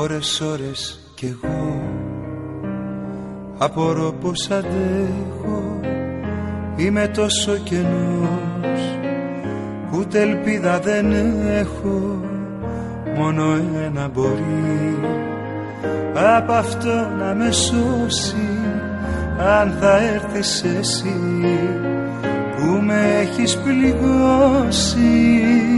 Ώρες κι εγώ απορώ πως αντέχω. Είμαι τόσο κενός που ούτε ελπίδα δεν έχω. Μόνο ένα μπορεί απ' αυτό να με σώσει. Αν θα έρθεις εσύ που με έχεις πληγώσει.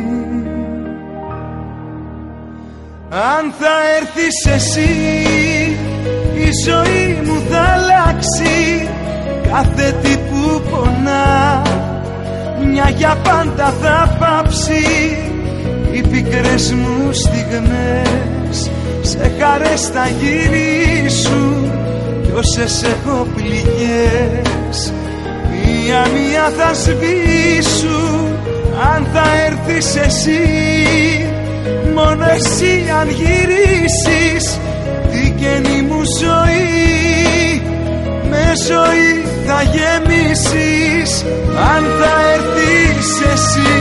Αν θα έρθεις εσύ η ζωή μου θα αλλάξει. Κάθε τι που πονά μια για πάντα θα πάψει. Οι πικρές μου στιγμές σε χαρές θα γυρίσουν. Κι όσες έχω πληγές μία-μία θα σβήσουν. Αν θα έρθεις εσύ, μόνο εσύ αν γυρίσεις, την καινή μου ζωή με ζωή θα γεμίσεις. Αν θα έρθεις εσύ.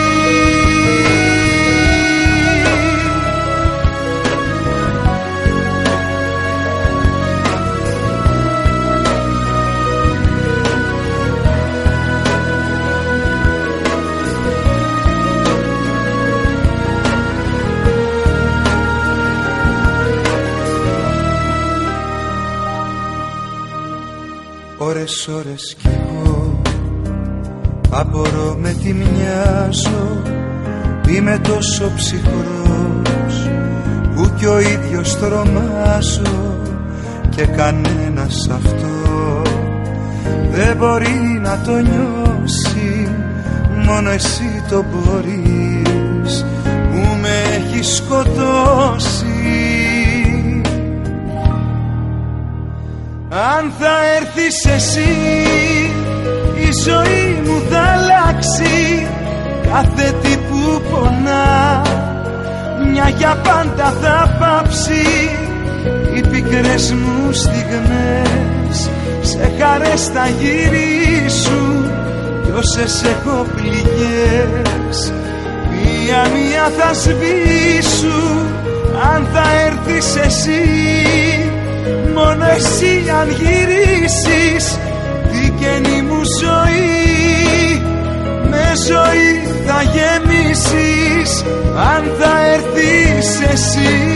Ώρες κι εγώ απορώ με τι μοιάζω. Είμαι τόσο ψυχρός που κι ο ίδιος τρομάζω. Και κανένας αυτό δεν μπορεί να το νιώσει. Μόνο εσύ το μπορείς που με έχεις σκοτώσει. Αν θα έρθεις εσύ η ζωή μου θα αλλάξει. Κάθε τι που πονά μια για πάντα θα πάψει. Οι πικρές μου στιγμές σε χαρές θα γυρίσουν. Κι όσες έχω πληγές μία-μία θα σβήσουν. Αν θα έρθεις εσύ, μόνο εσύ αν γυρίσεις, την καινή μου ζωή με ζωή θα γεμίσεις. Αν θα έρθεις εσύ.